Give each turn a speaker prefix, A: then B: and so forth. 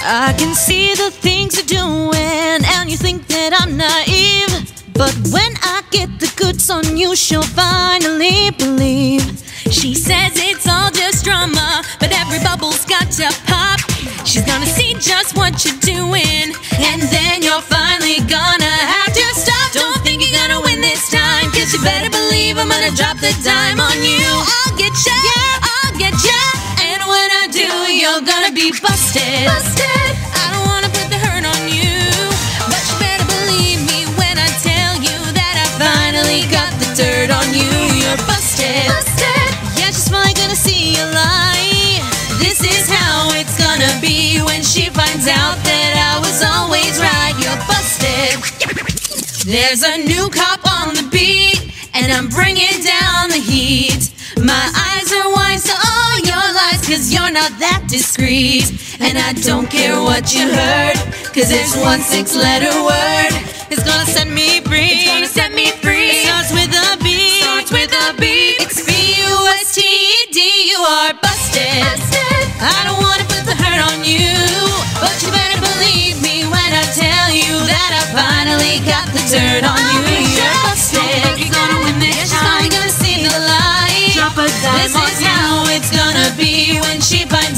A: I can see the things you're doing, and you think that I'm naive. But when I get the goods on you, she'll finally believe. She says it's all just drama, but every bubble's got to pop. She's gonna see just what you're doing, and then you're finally gonna have to stop. Don't think you're gonna win this time, 'cause you better believe I'm gonna drop the dime on you. I'll get ya, yeah, I'll get ya. And when I do, you're gonna be busted. Busted. I don't wanna put the hurt on you, but you better believe me when I tell you that I finally got the dirt on you. You're busted. Busted. Yeah, she's finally gonna see you lie. This is how it's gonna be when she finds out that I was always right. You're busted. There's a new cop on the beat, and I'm bringing down the heat. My eyes are wise to all your lies, 'cause you're not that discreet. And I don't care what you heard, 'cause there's one 6-letter word. It's gonna set me free. It's gonna set me free. It starts with a B. Starts with a B. It's B-U-S-T-E-D. You are busted. Busted. I don't wanna put the hurt on you, but you better believe me when I tell you that I finally got the dirt on you. You're busted. You're gonna win this time. She's finally gonna see the light. Drop a dime. This is how it's gonna be when she finds